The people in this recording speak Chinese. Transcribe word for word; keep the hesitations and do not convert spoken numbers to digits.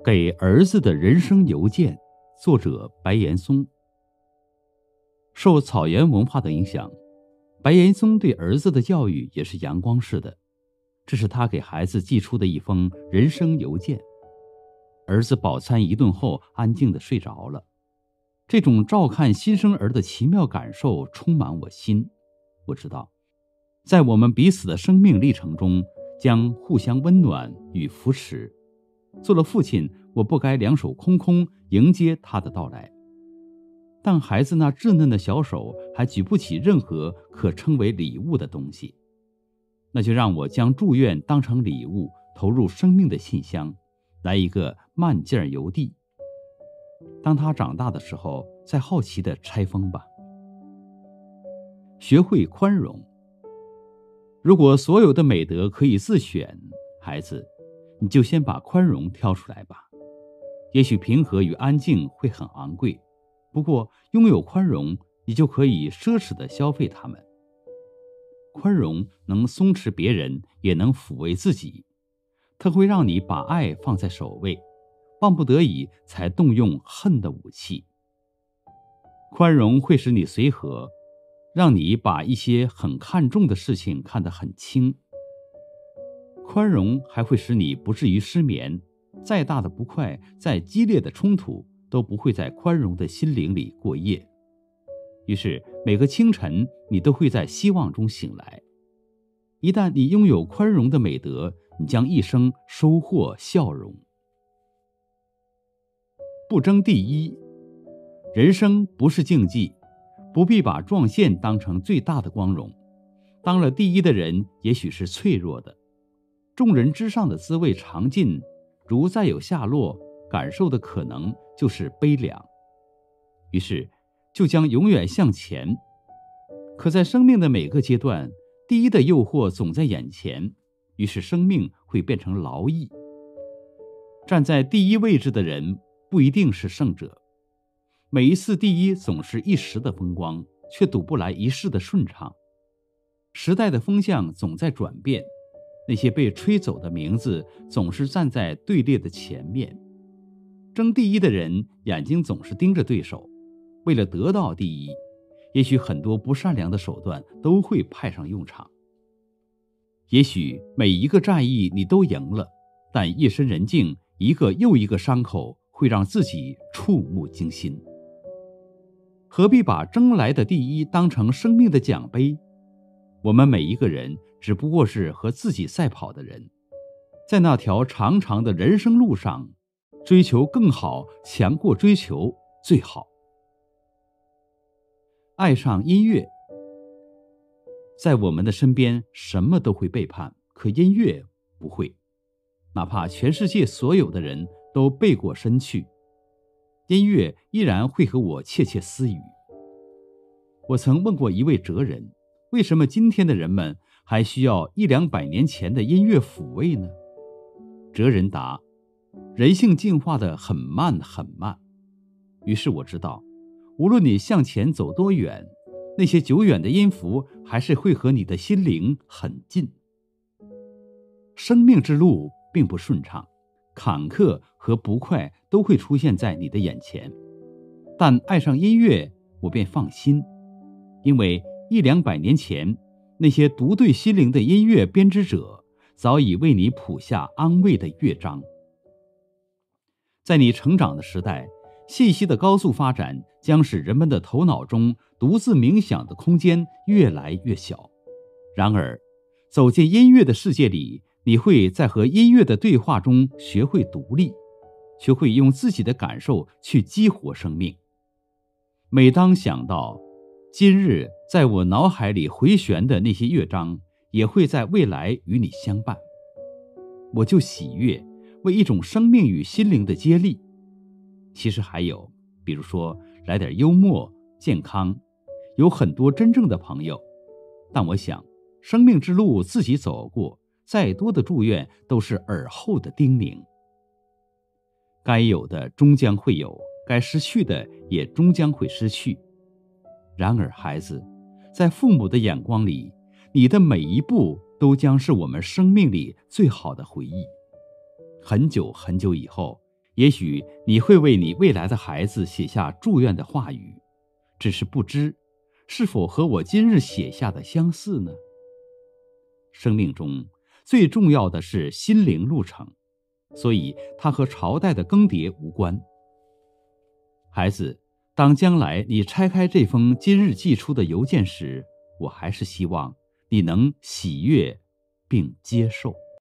给儿子的人生邮件，作者白岩松。受草原文化的影响，白岩松对儿子的教育也是阳光式的。这是他给孩子寄出的一封人生邮件。儿子饱餐一顿后安静地睡着了。这种照看新生儿的奇妙感受充满我心。我知道，在我们彼此的生命历程中，将互相温暖与扶持。做了父亲，我不该两手空空迎接他的到来。但孩子那稚嫩的小手还举不起任何可称为礼物的东西，那就让我将祝愿当成礼物，投入生命的信箱，来一个慢劲儿邮递。当他长大的时候，再好奇地拆封吧。学会宽容。如果所有的美德可以自选，孩子，你就先把宽容挑出来吧。也许平和与安静会很昂贵，不过拥有宽容，你就可以奢侈地消费它们。宽容能松弛别人，也能抚慰自己。它会让你把爱放在首位，万不得已才动用恨的武器。宽容会使你随和，让你把一些很看重的事情看得很轻。宽容还会使你不至于失眠，再大的不快，再激烈的冲突，都不会在宽容的心灵里过夜。于是每个清晨，你都会在希望中醒来。一旦你拥有宽容的美德，你将一生收获笑容。不争第一。人生不是竞技，不必把撞线当成最大的光荣。当了第一的人，也许是脆弱的。众人之上的滋味尝尽，如再有下落，感受的可能就是悲凉。于是就将永远向前。可在生命的每个阶段，第一的诱惑总在眼前，于是生命会变成劳役。站在第一位置的人不一定是胜者。每一次第一总是一时的风光，却赌不来一世的顺畅。时代的风向总在转变，那些被吹走的名字总是站在队列的前面。争第一的人眼睛总是盯着对手，为了得到第一，也许很多不善良的手段都会派上用场。也许每一个战役你都赢了，但夜深人静，一个又一个伤口会让自己触目惊心。何必把争来的第一当成生命的奖杯？我们每一个人只不过是和自己赛跑的人，在那条长长的人生路上，追求更好强过追求最好。爱上音乐。在我们的身边，什么都会背叛，可音乐不会。哪怕全世界所有的人都背过身去，音乐依然会和我窃窃私语。我曾问过一位哲人，为什么今天的人们还需要一两百年前的音乐抚慰呢？哲人答：人性进化得很慢很慢。于是我知道，无论你向前走多远，那些久远的音符还是会和你的心灵很近。生命之路并不顺畅，坎坷和不快都会出现在你的眼前，但爱上音乐，我便放心，因为一两百年前，那些独对心灵的音乐编织者早已为你谱下安慰的乐章。在你成长的时代，信息的高速发展将使人们的头脑中独自冥想的空间越来越小。然而，走进音乐的世界里，你会在和音乐的对话中学会独立，学会用自己的感受去激活生命。每当想到今日在我脑海里回旋的那些乐章，也会在未来与你相伴，我就喜悦，为一种生命与心灵的接力。其实还有，比如说来点幽默、健康，有很多真正的朋友。但我想，生命之路自己走过，再多的祝愿都是耳后的叮咛。该有的终将会有，该失去的也终将会失去。然而孩子，在父母的眼光里，你的每一步都将是我们生命里最好的回忆。很久很久以后， 也许你会为你未来的孩子写下祝愿的话语，只是不知是否和我今日写下的相似呢？生命中最重要的是心灵路程，所以它和朝代的更迭无关。孩子，当将来你拆开这封今日寄出的邮件时，我还是希望你能喜悦并接受。